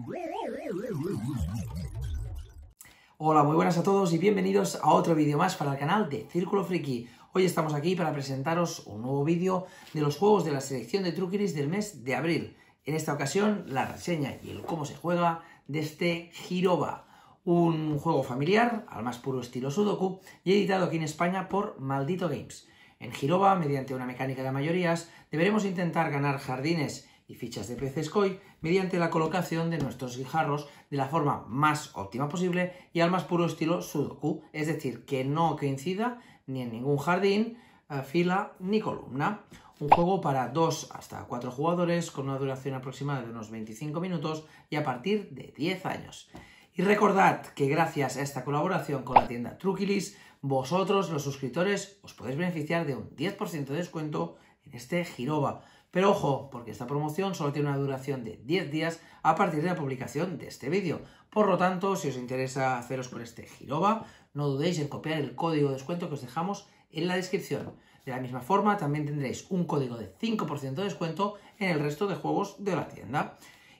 Hola, muy buenas a todos y bienvenidos a otro vídeo más para el canal de Círculo Friki. Hoy estamos aquí para presentaros un nuevo vídeo de los juegos de la selección de Truquilis del mes de abril. En esta ocasión, la reseña y el cómo se juega de este Hiroba, un juego familiar al más puro estilo Sudoku y editado aquí en España por Maldito Games. En Hiroba, mediante una mecánica de mayorías, deberemos intentar ganar jardines y fichas de peces koi mediante la colocación de nuestros guijarros de la forma más óptima posible y al más puro estilo Sudoku, es decir, que no coincida ni en ningún jardín, fila ni columna. Un juego para 2 hasta 4 jugadores con una duración aproximada de unos 25 minutos y a partir de 10 años. Y recordad que gracias a esta colaboración con la tienda Truquilis, vosotros, los suscriptores, os podéis beneficiar de un 10% de descuento en este Hiroba. Pero ojo, porque esta promoción solo tiene una duración de 10 días a partir de la publicación de este vídeo. Por lo tanto, si os interesa haceros con este Hiroba, no dudéis en copiar el código de descuento que os dejamos en la descripción. De la misma forma, también tendréis un código de 5% de descuento en el resto de juegos de la tienda.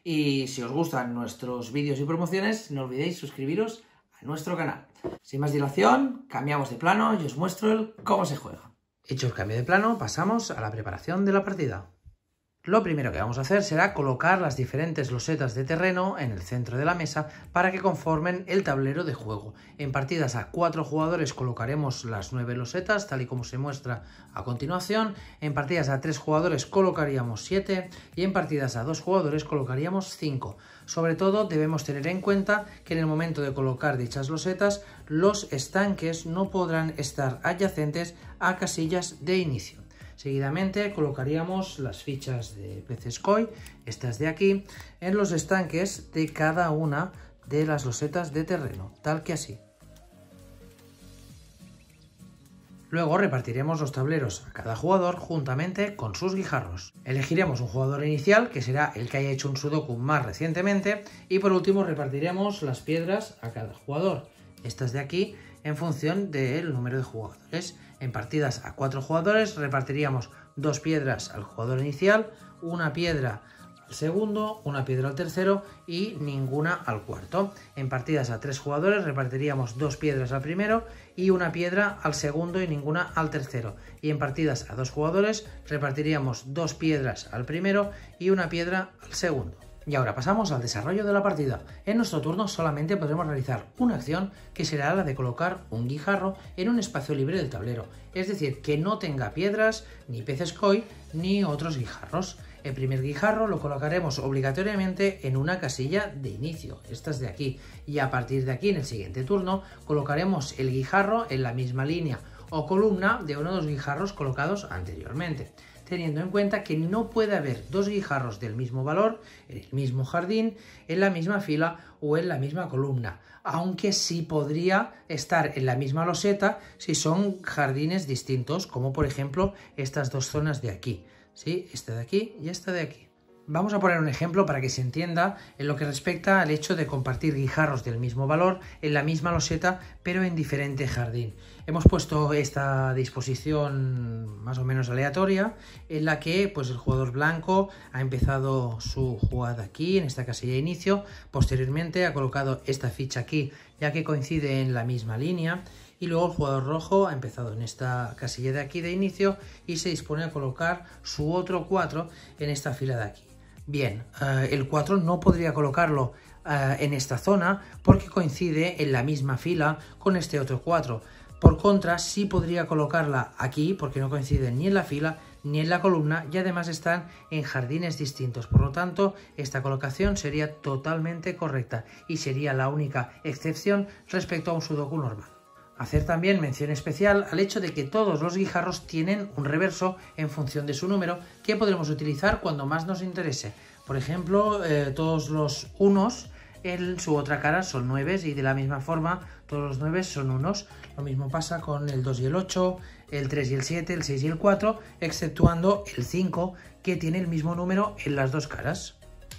Y si os gustan nuestros vídeos y promociones, no olvidéis suscribiros a nuestro canal. Sin más dilación, cambiamos de plano y os muestro cómo se juega. Hecho el cambio de plano, pasamos a la preparación de la partida. Lo primero que vamos a hacer será colocar las diferentes losetas de terreno en el centro de la mesa para que conformen el tablero de juego. En partidas a 4 jugadores colocaremos las 9 losetas, tal y como se muestra a continuación. En partidas a 3 jugadores colocaríamos 7 y en partidas a 2 jugadores colocaríamos 5. Sobre todo debemos tener en cuenta que en el momento de colocar dichas losetas, los estanques no podrán estar adyacentes a casillas de inicio. Seguidamente colocaríamos las fichas de peces koi, estas de aquí, en los estanques de cada una de las losetas de terreno, tal que así. Luego repartiremos los tableros a cada jugador juntamente con sus guijarros. Elegiremos un jugador inicial, que será el que haya hecho un Sudoku más recientemente, y por último repartiremos las piedras a cada jugador, estas de aquí, en función del número de jugadores. En partidas a 4 jugadores repartiríamos 2 piedras al jugador inicial, una piedra al segundo, una piedra al tercero y ninguna al cuarto. En partidas a 3 jugadores repartiríamos 2 piedras al primero y una piedra al segundo y ninguna al tercero. Y en partidas a 2 jugadores repartiríamos 2 piedras al primero y una piedra al segundo. Y ahora pasamos al desarrollo de la partida. En nuestro turno solamente podremos realizar una acción, que será la de colocar un guijarro en un espacio libre del tablero, es decir, que no tenga piedras, ni peces koi, ni otros guijarros. El primer guijarro lo colocaremos obligatoriamente en una casilla de inicio, estas de aquí, y a partir de aquí en el siguiente turno colocaremos el guijarro en la misma línea o columna de uno de los guijarros colocados anteriormente, teniendo en cuenta que no puede haber 2 guijarros del mismo valor en el mismo jardín, en la misma fila o en la misma columna, aunque sí podría estar en la misma loseta si son jardines distintos, como por ejemplo estas 2 zonas de aquí, ¿sí? Esta de aquí y esta de aquí. Vamos a poner un ejemplo para que se entienda en lo que respecta al hecho de compartir guijarros del mismo valor en la misma loseta, pero en diferente jardín. Hemos puesto esta disposición más o menos aleatoria, en la que pues, el jugador blanco ha empezado su jugada aquí, en esta casilla de inicio. Posteriormente ha colocado esta ficha aquí, ya que coincide en la misma línea. Y luego el jugador rojo ha empezado en esta casilla de aquí de inicio y se dispone a colocar su otro 4 en esta fila de aquí. Bien, el 4 no podría colocarlo en esta zona porque coincide en la misma fila con este otro 4. Por contra, sí podría colocarla aquí porque no coincide ni en la fila ni en la columna y además están en jardines distintos. Por lo tanto, esta colocación sería totalmente correcta y sería la única excepción respecto a un Sudoku normal. Hacer también mención especial al hecho de que todos los guijarros tienen un reverso en función de su número que podremos utilizar cuando más nos interese. Por ejemplo, todos los unos en su otra cara son 9 y de la misma forma todos los 9 son unos. Lo mismo pasa con el 2 y el 8, el 3 y el 7, el 6 y el 4, exceptuando el 5 que tiene el mismo número en las 2 caras.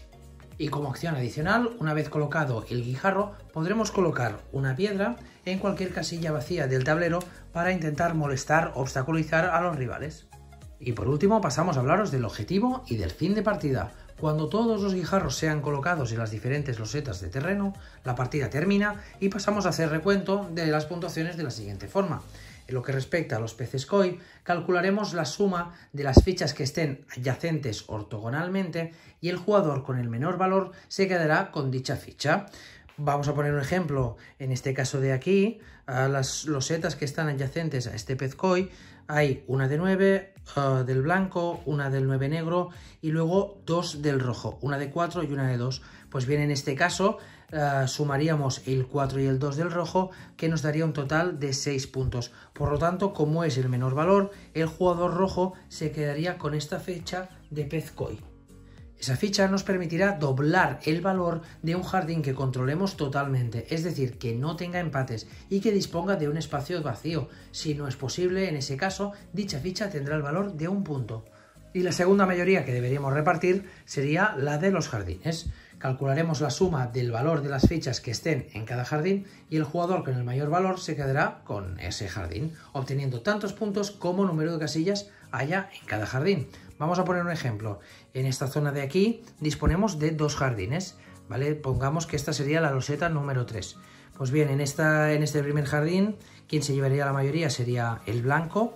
Y como acción adicional, una vez colocado el guijarro, podremos colocar una piedra en cualquier casilla vacía del tablero para intentar molestar o obstaculizar a los rivales. Y por último pasamos a hablaros del objetivo y del fin de partida. Cuando todos los guijarros sean colocados en las diferentes losetas de terreno, la partida termina y pasamos a hacer recuento de las puntuaciones de la siguiente forma. En lo que respecta a los peces koi, calcularemos la suma de las fichas que estén adyacentes ortogonalmente y el jugador con el menor valor se quedará con dicha ficha. Vamos a poner un ejemplo, en este caso de aquí, a las losetas que están adyacentes a este pez koi, hay una de 9 del blanco, una del 9 negro y luego dos del rojo, una de 4 y una de 2. Pues bien, en este caso sumaríamos el 4 y el 2 del rojo, que nos daría un total de 6 puntos. Por lo tanto, como es el menor valor, el jugador rojo se quedaría con esta ficha de pez koi. Esa ficha nos permitirá doblar el valor de un jardín que controlemos totalmente, es decir, que no tenga empates y que disponga de un espacio vacío. Si no es posible, en ese caso, dicha ficha tendrá el valor de 1 punto. Y la segunda mayoría que deberíamos repartir sería la de los jardines. Calcularemos la suma del valor de las fichas que estén en cada jardín y el jugador con el mayor valor se quedará con ese jardín, obteniendo tantos puntos como número de casillas haya en cada jardín. Vamos a poner un ejemplo. En esta zona de aquí disponemos de 2 jardines, ¿vale? Pongamos que esta sería la loseta número 3. Pues bien, en este primer jardín, quien se llevaría la mayoría sería el blanco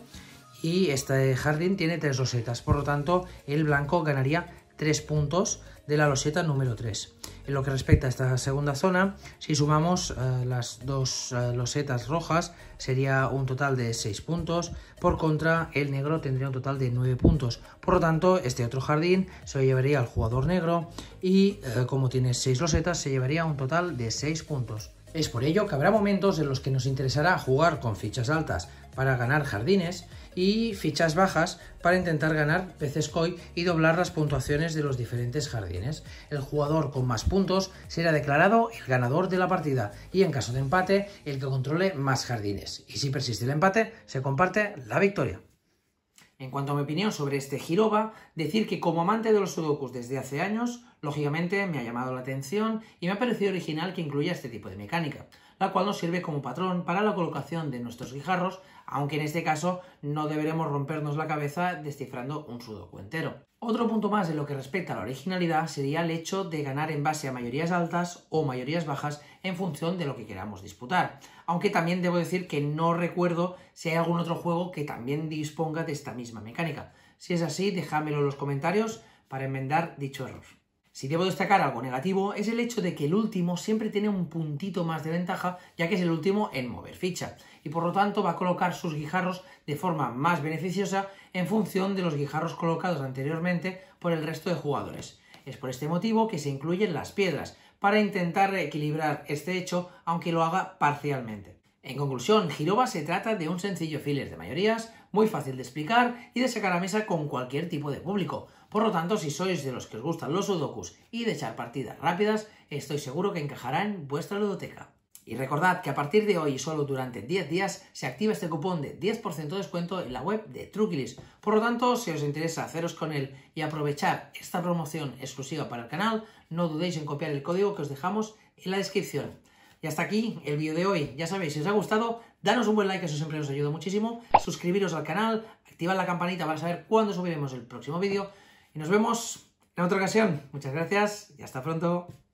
y este jardín tiene 3 losetas, por lo tanto el blanco ganaría 3 puntos de la loseta número 3. En lo que respecta a esta segunda zona, si sumamos las 2 losetas rojas, sería un total de 6 puntos. Por contra, el negro tendría un total de 9 puntos. Por lo tanto, este otro jardín se lo llevaría al jugador negro y, como tiene 6 losetas, se llevaría un total de 6 puntos. Es por ello que habrá momentos en los que nos interesará jugar con fichas altas para ganar jardines y fichas bajas para intentar ganar peces koi y doblar las puntuaciones de los diferentes jardines. El jugador con más puntos será declarado el ganador de la partida y en caso de empate el que controle más jardines. Y si persiste el empate, se comparte la victoria. En cuanto a mi opinión sobre este Hiroba, decir que como amante de los sudokus desde hace años, lógicamente me ha llamado la atención y me ha parecido original que incluya este tipo de mecánica, la cual nos sirve como patrón para la colocación de nuestros guijarros, aunque en este caso no deberemos rompernos la cabeza descifrando un sudoku entero. Otro punto más de lo que respecta a la originalidad sería el hecho de ganar en base a mayorías altas o mayorías bajas en función de lo que queramos disputar, aunque también debo decir que no recuerdo si hay algún otro juego que también disponga de esta misma mecánica. Si es así, dejádmelo en los comentarios para enmendar dicho error. Si debo destacar algo negativo es el hecho de que el último siempre tiene un puntito más de ventaja, ya que es el último en mover ficha, y por lo tanto va a colocar sus guijarros de forma más beneficiosa en función de los guijarros colocados anteriormente por el resto de jugadores. Es por este motivo que se incluyen las piedras, para intentar equilibrar este hecho, aunque lo haga parcialmente. En conclusión, Hiroba se trata de un sencillo filler de mayorías, muy fácil de explicar y de sacar a mesa con cualquier tipo de público. Por lo tanto, si sois de los que os gustan los sudokus y de echar partidas rápidas, estoy seguro que encajará en vuestra ludoteca. Y recordad que a partir de hoy y solo durante 10 días se activa este cupón de 10% de descuento en la web de Truquilis. Por lo tanto, si os interesa haceros con él y aprovechar esta promoción exclusiva para el canal, no dudéis en copiar el código que os dejamos en la descripción. Y hasta aquí el vídeo de hoy. Ya sabéis, si os ha gustado, danos un buen like, eso siempre nos ayuda muchísimo. Suscribiros al canal, activad la campanita para saber cuándo subiremos el próximo vídeo. Y nos vemos en otra ocasión. Muchas gracias y hasta pronto.